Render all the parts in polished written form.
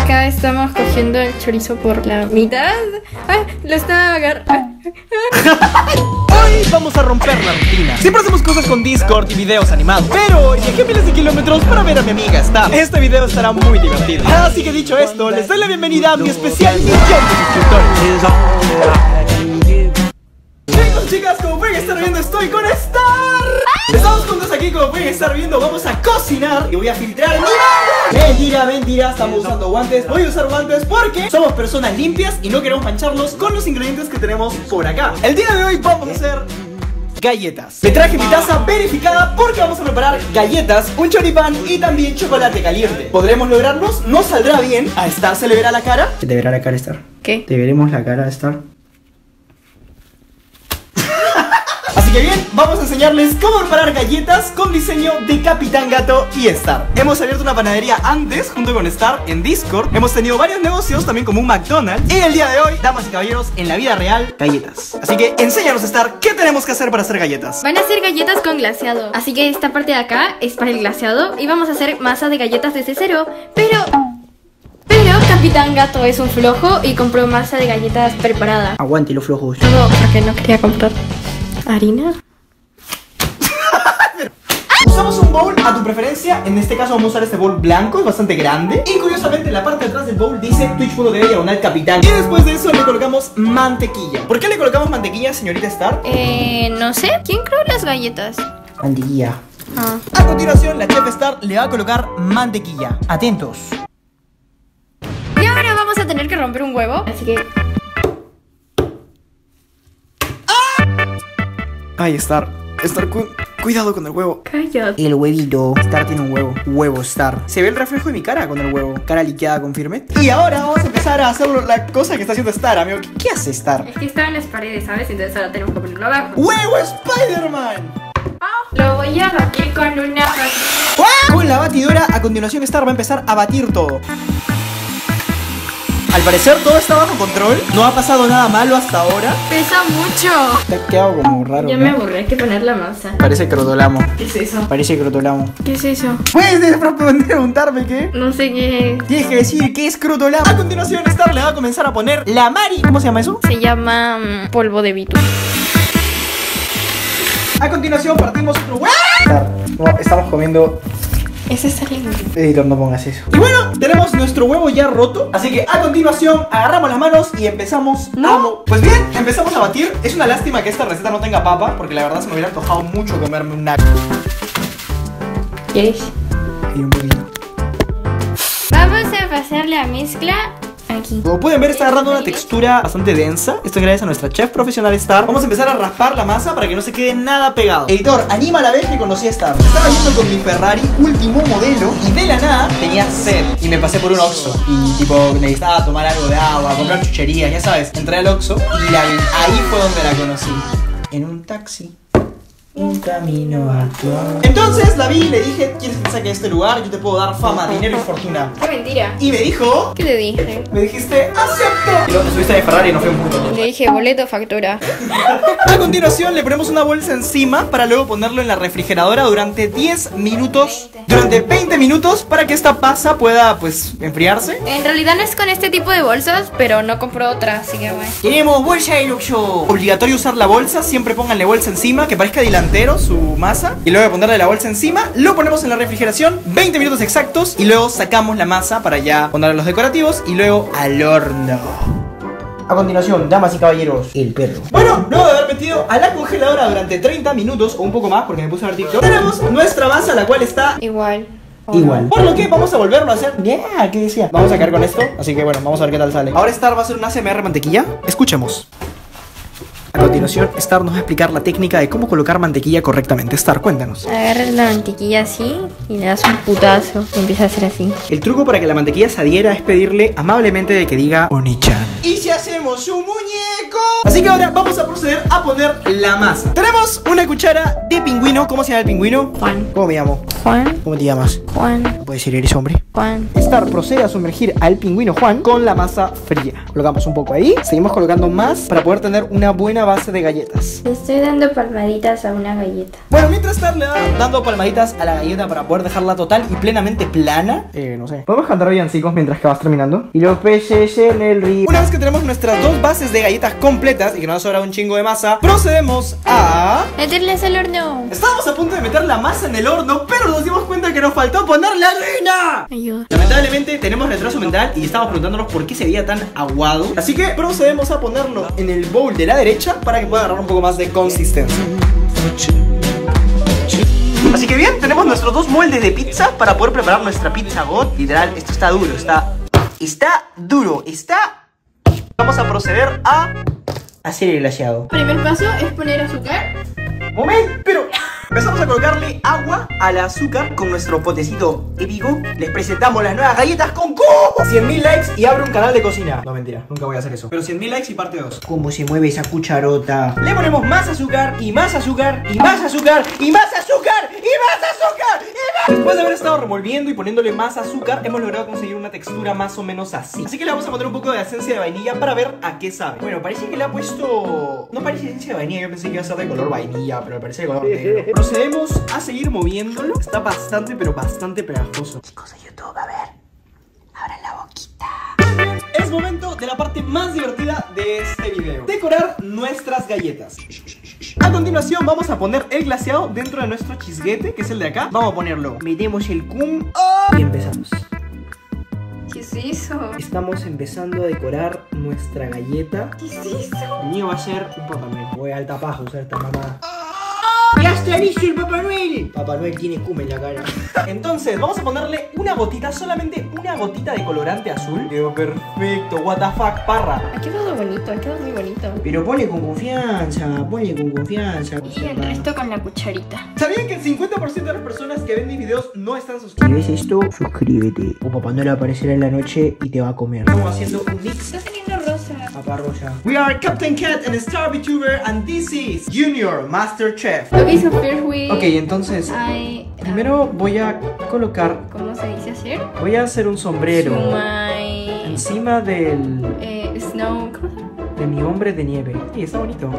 Acá estamos cogiendo el chorizo por la mitad. ¡Ay! Lo está agarrando. Hoy vamos a romper la rutina. Siempre hacemos cosas con Discord y videos animados, pero hoy viajé miles de kilómetros para ver a mi amiga Star. Este video estará muy divertido. Así que dicho esto, les doy la bienvenida a mi especial millón de suscriptores. Chicos, chicas, como pueden estar viendo, estoy con Star. Estamos juntos aquí, como pueden estar viendo. Vamos a cocinar y voy a filtrar el nivel. Mentira, mentira, estamos usando guantes. Voy a usar guantes porque somos personas limpias y no queremos mancharlos con los ingredientes que tenemos por acá. El día de hoy vamos a hacer galletas. Me traje mi taza verificada porque vamos a preparar galletas, un choripán y también chocolate caliente. ¿Podremos lograrlos? ¿No saldrá bien? ¿A Star se le verá la cara? ¿Se te verá la cara, Star? ¿Qué? ¿Te veremos la cara, Star? Así que bien, vamos a enseñarles cómo preparar galletas con diseño de Capitán Gato y Star. Hemos abierto una panadería antes junto con Star en Discord. Hemos tenido varios negocios, también como un McDonald's. Y el día de hoy, damas y caballeros, en la vida real, galletas. Así que enséñanos, Star, ¿qué tenemos que hacer para hacer galletas? Van a hacer galletas con glaseado. Así que esta parte de acá es para el glaseado. Y vamos a hacer masa de galletas desde cero. Pero Capitán Gato es un flojo y compró masa de galletas preparada. Aguante los flojos. Todo porque no quería comprar harina. Usamos un bowl a tu preferencia. En este caso vamos a usar este bowl blanco, es bastante grande. Y curiosamente en la parte de atrás del bowl dice twitch.tv/capitán. Y después de eso le colocamos mantequilla. ¿Por qué le colocamos mantequilla, señorita Star? No sé. ¿Quién creó las galletas? Mantequilla. Ah. A continuación la chef Star le va a colocar mantequilla. Atentos. Y ahora vamos a tener que romper un huevo. Así que... Ay, Star, cuidado con el huevo. cállate. El huevito. Star tiene un huevo. Huevo Star. Se ve el reflejo de mi cara con el huevo. Cara liqueada, confirme. Y ahora vamos a empezar a hacer la cosa que está haciendo Star, amigo. ¿Qué hace Star? Es que estaba en las paredes, ¿sabes? Entonces ahora tenemos que ponerlo abajo. ¡Huevo Spider-Man! Lo voy a batir con una... Con la batidora, a continuación Star va a empezar a batir todo. Al parecer todo está bajo control. No ha pasado nada malo hasta ahora. Pesa mucho. Te ha quedado como raro, Ya ¿no? me aburré, hay que poner la masa. Parece crotolamo. ¿Qué es eso? Parece crotolamo. ¿Qué es eso? ¿Puedes preguntarme qué? No sé qué es. Tienes que decir qué es crotolamo. A continuación Star le va a comenzar a poner la Mari. ¿Cómo se llama eso? Se llama polvo de bitu. A continuación partimos otro huevo. Star, no, estamos comiendo. Ese está lindo. Editor, no pongas eso. Y bueno, tenemos nuestro huevo ya roto. Así que a continuación agarramos las manos y empezamos Pues bien, empezamos a batir. Es una lástima que esta receta no tenga papa, porque la verdad se me hubiera antojado mucho comerme una. ¿Quieres? Y un poquito. Vamos a pasar la mezcla aquí. Como pueden ver, está agarrando una textura bastante densa. Esto es gracias a nuestra chef profesional Star. Vamos a empezar a raspar la masa para que no se quede nada pegado. Editor, anima a la vez que conocí a Star. Estaba yendo con mi Ferrari último modelo y de la nada tenía sed. Y me pasé por un Oxxo. Y tipo, necesitaba tomar algo de agua, comprar chucherías, ya sabes. Entré al Oxxo y ahí fue donde la conocí. En un taxi. Un camino a tu amor. Entonces la vi y le dije, ¿quieres que te saque de este lugar? Yo te puedo dar fama, dinero y fortuna. Qué mentira. Y me dijo, ¿Qué le dije? me dijiste, acepto. Y luego te subiste de Ferrari y no fue un puto. Le dije boleto, factura. A continuación le ponemos una bolsa encima para luego ponerlo en la refrigeradora durante 10 minutos. Durante 20 minutos para que esta pasa pueda pues enfriarse. En realidad no es con este tipo de bolsas, pero no compro otra, así que bueno. Tenemos bolsa de Luxo. Obligatorio usar la bolsa, siempre pónganle bolsa encima, que parezca delantero su masa. Y luego de ponerle la bolsa encima, lo ponemos en la refrigeración 20 minutos exactos. Y luego sacamos la masa para ya ponerle los decorativos y luego al horno. A continuación, damas y caballeros, el perro. Bueno, luego de haber metido a la congeladora durante 30 minutos o un poco más, porque me puse a ver TikTok, tenemos nuestra masa, la cual está Igual. igual. Por lo que vamos a volverlo a hacer. ¿Qué decía? Vamos a caer con esto, así que bueno, vamos a ver qué tal sale. Ahora Star va a hacer un ASMR mantequilla. Escuchemos. A continuación, Star nos va a explicar la técnica de cómo colocar mantequilla correctamente. Star, cuéntanos. Agarras la mantequilla así y le das un putazo y empieza a hacer así. El truco para que la mantequilla se adhiera es pedirle amablemente de que diga Oni-chan. ¿Y si hacemos un muñeco? Así que ahora vamos a proceder a poner la masa. Tenemos una cuchara de pingüino. ¿Cómo se llama el pingüino? Juan. ¿Cómo me llamo? Juan. ¿Cómo te llamas? Juan. ¿Puedes decir eres hombre? Juan. Star procede a sumergir al pingüino Juan con la masa fría. Colocamos un poco ahí. Seguimos colocando más para poder tener una buena base de galletas. Le estoy dando palmaditas a una galleta. Bueno, mientras Star le va dando palmaditas a la galleta para poder dejarla total y plenamente plana. No sé. ¿Podemos cantar villancicos mientras que vas terminando? Y los peces en el río. Una vez que tenemos nuestras dos bases de galletas completas y que nos ha sobrado un chingo de masa, procedemos a meterlas al horno. Estábamos a punto de meter la masa en el horno, pero nos dimos cuenta que nos faltó poner la harina. Ayuda. Lamentablemente tenemos retraso mental y estamos preguntándonos por qué se veía tan aguado. Así que procedemos a ponerlo en el bowl de la derecha para que pueda agarrar un poco más de consistencia. Así que bien, tenemos nuestros dos moldes de pizza para poder preparar nuestra pizza God. Literal, esto está duro, está duro. Vamos a proceder a hacer el glaseado. Primer paso es poner azúcar. Momento, pero empezamos a colocarle agua al azúcar con nuestro potecito épico. Les presentamos las nuevas galletas con cubo. 100.000 likes y abro un canal de cocina. No, mentira, nunca voy a hacer eso. Pero 100.000 likes y parte 2. ¿Cómo se mueve esa cucharota? Le ponemos más azúcar y más azúcar y más azúcar y más azúcar y más azúcar y más. Después de haber estado revolviendo y poniéndole más azúcar, hemos logrado conseguir una textura más o menos así. Así que le vamos a poner un poco de esencia de vainilla para ver a qué sabe. Bueno, parece que le ha puesto... No parece esencia de vainilla, yo pensé que iba a ser de color vainilla, pero parece de color negro. Procedemos a seguir moviéndolo. Está bastante, pero bastante pegajoso. Chicos de YouTube, a ver, abran la boquita. Es momento de la parte más divertida de este video: decorar nuestras galletas. A continuación vamos a poner el glaseado dentro de nuestro chisguete, que es el de acá. Vamos a ponerlo. Metemos el cum y empezamos. ¿Qué es eso? Estamos empezando a decorar nuestra galleta. ¿Qué es eso? El mío va a ser un Papá Noel. Voy a alta paja usar esta mamá. ¡Ya está listo el Papá Noel! Papá Noel tiene cum en la cara. Entonces, vamos a ponerle una gotita, solamente una gotita de colorante azul. Quedó perfecto, what the fuck, parra. Ha quedado bonito, ha quedado muy bonito. Pero ponle con confianza, ponle con confianza. Y el resto con la cucharita. ¿Sabían que el 50% de las personas que ven mis videos no están suscritos? Si ves esto, suscríbete. O Papá Noel aparecerá en la noche y te va a comer. Estamos haciendo un mix. Está saliendo rosa. Papá Rosa. We are Captain Cat and Star VTuber, and this is Junior Master Chef. Okay, so first we... Ok, entonces primero voy a colocar... ¿Cómo se dice hacer? Voy a hacer un sombrero Sumai... encima del... Snow... ¿Cómo se llama? de mi hombre de nieve. Sí, está bonito.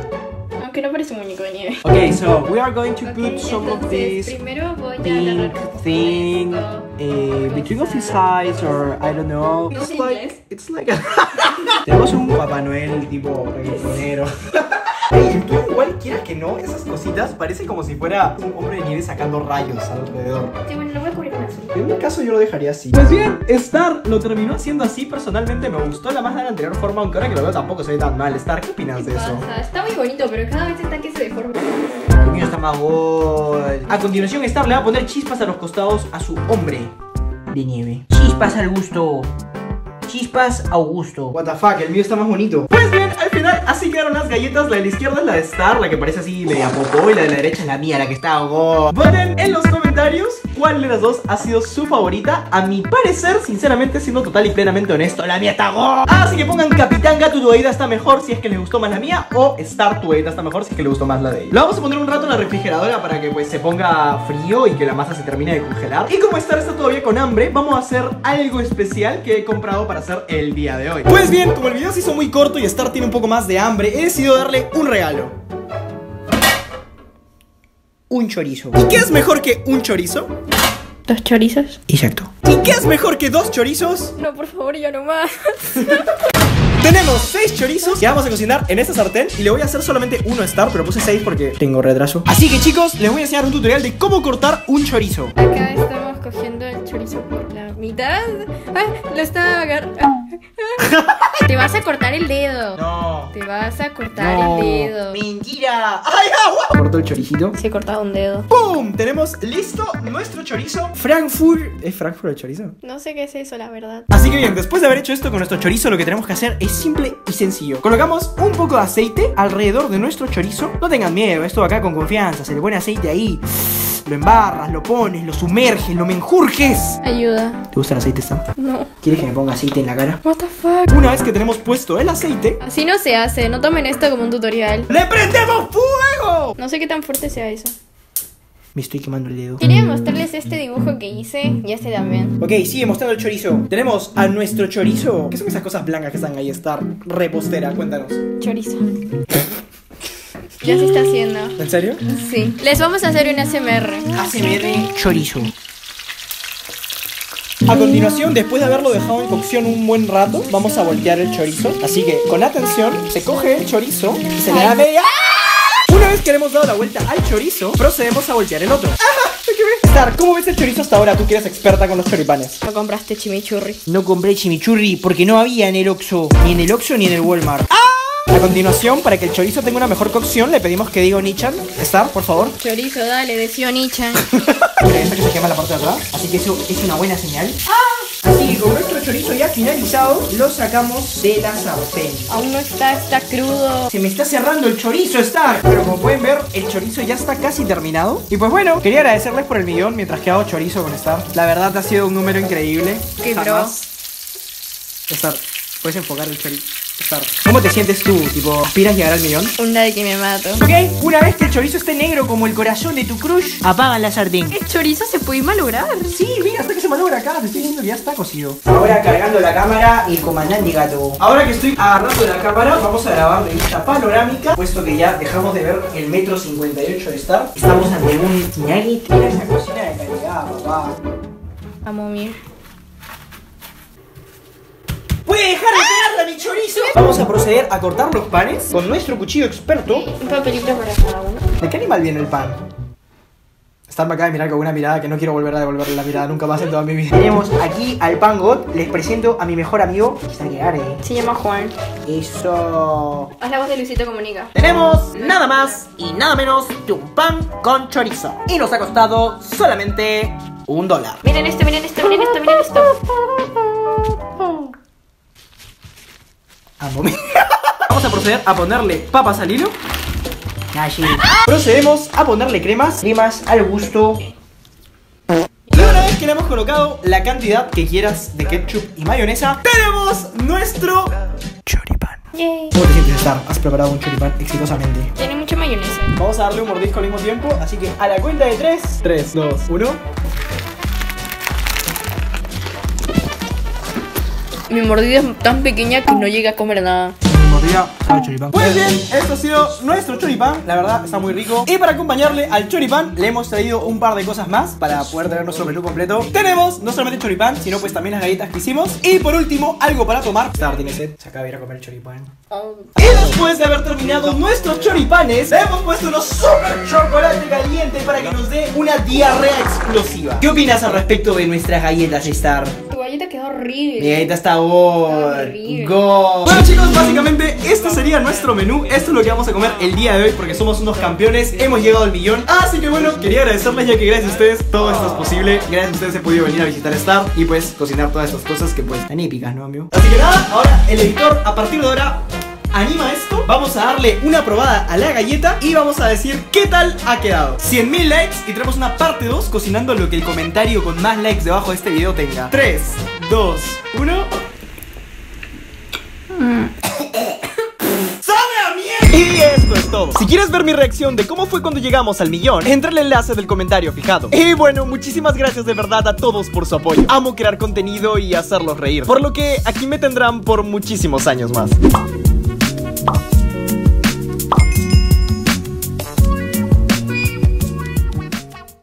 Aunque no parece un muñeco de nieve. Ok, so we are going to Okay, put some of entonces, this primero voy a pink agarrar thing esto. between of his eyes, or I don't know. No sé It's like... inglés. It's like tenemos un Papá Noel tipo reggaetonero. Ey, el tuyo igual, quieras que no, esas cositas parece como si fuera un hombre de nieve sacando rayos alrededor. Sí, bueno, lo voy a cubrir con azul. En mi caso yo lo dejaría así. Pues bien, Star lo terminó haciendo así. Personalmente me gustó la más de la anterior forma, aunque ahora que lo veo tampoco se ve tan mal. Star, ¿qué opinas de eso? Pasa? Está muy bonito, pero cada vez está que se deforma. El mío está más gol. A continuación Star le va a poner chispas a los costados a su hombre de nieve. Chispas al gusto. Chispas Augusto. What the fuck, el mío está más bonito. Pues bien, al final así quedaron las galletas. La de la izquierda es la de Star, la que parece así media popó, y la de la derecha es la mía, la que está go. Voten en los comentarios cuál de las dos ha sido su favorita. A mi parecer, sinceramente, siendo total y plenamente honesto, la mía está go. Así que pongan Capitán Gato, tu galleta está mejor si es que les gustó más la mía, o Star, tu galleta está mejor si es que le gustó más la de ella. Lo vamos a poner un rato en la refrigeradora para que pues se ponga frío y que la masa se termine de congelar. Y como Star está todavía con hambre, vamos a hacer algo especial que he comprado para hacer el día de hoy. Pues bien, como el video se hizo muy corto y Star tiene un poco más de hambre, he decidido darle un regalo. Un chorizo. ¿Y qué es mejor que un chorizo? ¿Dos chorizos? Exacto. ¿Y qué es mejor que dos chorizos? No, por favor, ya no más. Tenemos 6 chorizos que vamos a cocinar en esta sartén. Y le voy a hacer solamente uno a Star, pero puse 6 porque tengo retraso. Así que chicos, les voy a enseñar un tutorial de cómo cortar un chorizo. Acá estamos cogiendo el chorizo por la mitad. ¡Ah! Lo está agarrando. Te vas a cortar el dedo. No. Te vas a cortar el dedo. Mentira. ¡Ay, agua! Corto el choricito. Se ha cortado un dedo. ¡Pum! Tenemos listo nuestro chorizo Frankfurt. ¿Es Frankfurt el chorizo? No sé qué es eso, la verdad. Así que bien, después de haber hecho esto con nuestro chorizo, lo que tenemos que hacer es simple y sencillo. Colocamos un poco de aceite alrededor de nuestro chorizo. No tengan miedo, esto acá con confianza. Se le pone aceite ahí. Lo embarras, lo pones, lo sumerges, lo menjurjes. Ayuda. ¿Te gusta el aceite, Sam? No. ¿Quieres que me ponga aceite en la cara? What the fuck. Una vez que tenemos puesto el aceite, Así no se hace, no tomen esto como un tutorial. ¡le prendemos fuego! No sé qué tan fuerte sea eso. Me estoy quemando el dedo. Quería mostrarles este dibujo que hice y este también. Ok, sigue mostrando el chorizo. Tenemos a nuestro chorizo. ¿Qué son esas cosas blancas que están ahí? Está repostera, cuéntanos. Chorizo. Ya se está haciendo. ¿En serio? Sí. Les vamos a hacer un ASMR. ASMR chorizo. A continuación, después de haberlo dejado en cocción un buen rato, vamos a voltear el chorizo. Así que, con atención, se coge el chorizo y se le da media. Una vez que le hemos dado la vuelta al chorizo, procedemos a voltear el otro. Star, ¿cómo ves el chorizo hasta ahora? Tú que eres experta con los choripanes. No compraste chimichurri. No compré chimichurri porque no había en el Oxxo. Ni en el Oxxo ni en el Walmart. A continuación, para que el chorizo tenga una mejor cocción, le pedimos que diga Onichan. Star, por favor. Chorizo, dale, decía Onichan. Esta que se quema la parte de atrás. Así que eso es una buena señal. Así que con nuestro chorizo ya finalizado, lo sacamos de la sartén. Aún no está crudo. Se me está cerrando el chorizo, Star. Pero como pueden ver, el chorizo ya está casi terminado. Y pues bueno, quería agradecerles por el millón mientras que hago chorizo con Star. La verdad ha sido un número increíble. Qué Jamás. Star, ¿puedes enfocar el chorizo? Star, ¿cómo te sientes tú? Tipo, ¿aspiras a llegar al millón? Un like que me mato. Ok, una vez que el chorizo esté negro como el corazón de tu crush, apaga la sartén. El chorizo se puede malograr. Sí, mira, hasta que se malogra acá, te estoy diciendo que ya está cocido. Ahora cargando la cámara y el comandante gato. Ahora que estoy agarrando la cámara, vamos a grabar de vista panorámica, puesto que ya dejamos de ver el 1,58 m de Star. Estamos ante un nugget. Mira esa cocina de calidad, papá. Amo mi. ¡Puede dejar de pegarle a mi chorizo! Vamos a proceder a cortar los panes con nuestro cuchillo experto. Un papelito para cada uno. ¿De qué animal viene el pan? Star me acaba de mirar con una mirada que no quiero volver a devolverle la mirada nunca más en toda mi vida. Tenemos aquí al Pan God. Les presento a mi mejor amigo. Está que arde. Se llama Juan. Eso. Haz la voz de Luisito Comunica. Tenemos nada más y nada menos que un pan con chorizo. Y nos ha costado solamente $1. Miren esto, miren esto, miren esto, miren esto. Vamos a proceder a ponerle papas al hilo. Procedemos a ponerle cremas al gusto. Y una vez que le hemos colocado la cantidad que quieras de ketchup y mayonesa, tenemos nuestro choripán. Yay. ¿Cómo te sientes, Star? Has preparado un choripán exitosamente. Tiene mucha mayonesa. Vamos a darle un mordisco al mismo tiempo, así que a la cuenta de 3. 3, 2, 1. Mi mordida es tan pequeña que no llega a comer nada. Choripán. Pues bien, esto ha sido nuestro choripán. La verdad está muy rico. Y para acompañarle al choripán le hemos traído un par de cosas más para poder tener nuestro menú completo. Tenemos no solamente choripán, sino pues también las galletas que hicimos. Y por último, algo para tomar. Star tiene sed, se acaba de ir a comer el choripán. Y después de haber terminado nuestros choripanes, le hemos puesto unos super chocolate caliente para que nos dé una diarrea explosiva. ¿Qué opinas al respecto de nuestras galletas, Star? Tu galleta quedó horrible. Mi galleta está horrible. Bueno, chicos, básicamente este sería nuestro menú. Esto es lo que vamos a comer el día de hoy porque somos unos campeones. Hemos llegado al millón. Así que bueno, quería agradecerles ya que gracias a ustedes todo esto es posible. Gracias a ustedes he podido venir a visitar Star y pues cocinar todas estas cosas que pues tan épicas, ¿no, amigo? Así que nada, ahora el editor a partir de ahora anima esto. Vamos a darle una probada a la galleta y vamos a decir qué tal ha quedado. 100.000 likes y tenemos una parte 2 cocinando lo que el comentario con más likes debajo de este video tenga. 3, 2, 1. Y esto es todo. Si quieres ver mi reacción de cómo fue cuando llegamos al millón, entra el enlace del comentario fijado. Y bueno, muchísimas gracias de verdad a todos por su apoyo. Amo crear contenido y hacerlos reír, por lo que aquí me tendrán por muchísimos años más.